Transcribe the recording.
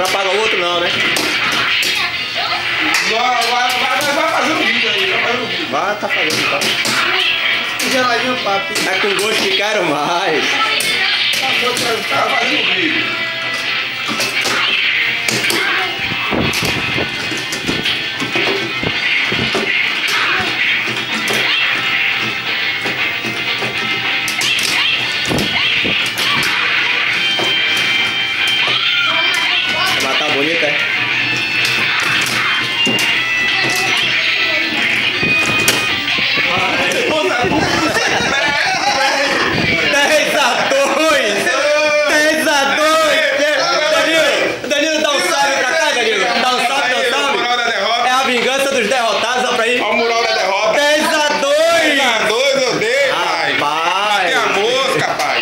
Vai pagar o outro não, né? Vai fazer um vídeo aí, vai fazer um vídeo. Vai, tá fazendo, tá? Geladinho, papi. É com gosto que quero mais. Tá fazendo um vídeo. Mas tá bonita, é? Danilo, dá um salve pra cá, Danilo. Dá um salve, dá um salve. Moral da derrota. É a vingança dos derrotados, ó pra aí. Olha o mural da derrota. 10-2! 10-2, eu dei, pai. Rapaz. Matei a mosca, pai.